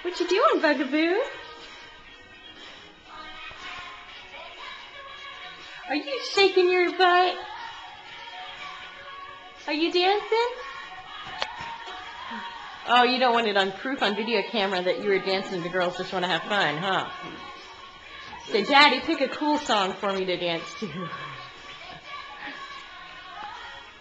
What you doing, Bugaboo? Are you shaking your butt? Are you dancing? Oh, you don't want it on proof on video camera that you were dancing to Girls Just Want to Have Fun, huh? Say, Daddy, pick a cool song for me to dance to.